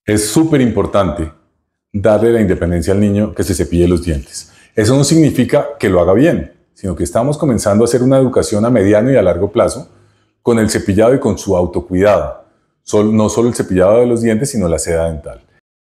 Es súper importante darle la independencia al niño que se cepille los dientes. Eso no significa que lo haga bien, sino que estamos comenzando a hacer una educación a mediano y a largo plazo con el cepillado y con su autocuidado. No solo el cepillado de los dientes, sino la seda dental.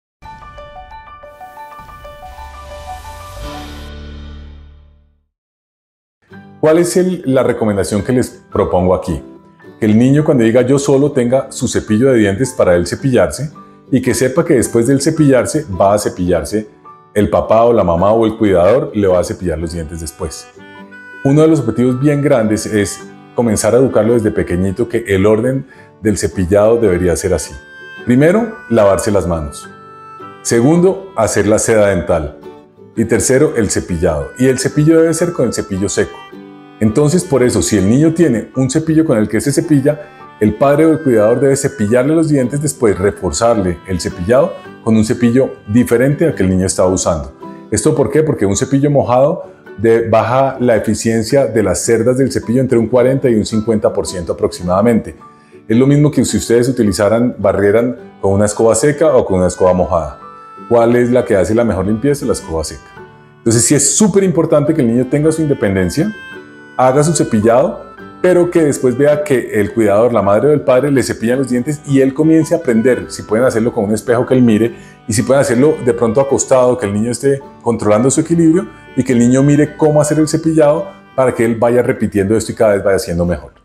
¿Cuál es la recomendación que les propongo aquí? Que el niño, cuando diga yo solo, tenga su cepillo de dientes para él cepillarse y que sepa que después del cepillarse va a cepillarse el papá o la mamá o el cuidador le va a cepillar los dientes después. Uno de los objetivos bien grandes es comenzar a educarlo desde pequeñito que el orden del cepillado debería ser así. Primero, lavarse las manos. Segundo, hacer la seda dental. Y tercero, el cepillado. Y el cepillo debe ser con el cepillo seco. Entonces, por eso, si el niño tiene un cepillo con el que se cepilla, el padre o el cuidador debe cepillarle los dientes, después reforzarle el cepillado con un cepillo diferente al que el niño estaba usando. ¿Esto por qué? Porque un cepillo mojado baja la eficiencia de las cerdas del cepillo entre un 40 y un 50% aproximadamente. Es lo mismo que si ustedes barrieran con una escoba seca o con una escoba mojada. ¿Cuál es la que hace la mejor limpieza? La escoba seca. Entonces sí es súper importante que el niño tenga su independencia, haga su cepillado, pero que después vea que el cuidador, la madre o el padre le cepillan los dientes y él comience a aprender. Si pueden hacerlo con un espejo que él mire y si pueden hacerlo de pronto acostado, que el niño esté controlando su equilibrio y que el niño mire cómo hacer el cepillado para que él vaya repitiendo esto y cada vez vaya siendo mejor.